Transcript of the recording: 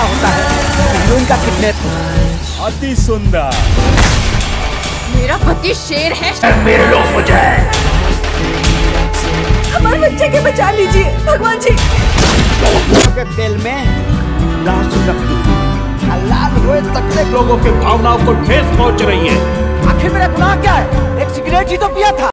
अच्छा होता है हीरोइन का किडनैप। अति सुंदर। मेरा पति शेर है। मेरे लोग मुझे हमारे बच्चे के बचा लीजिए भगवान जी। के तेल में लहसुन रखती लाल हुए तक लोगों के भावनाओं को ठेस पहुंच रही है। आखिर मेरा गुनाह क्या है? एक सिगरेट ही तो पिया था।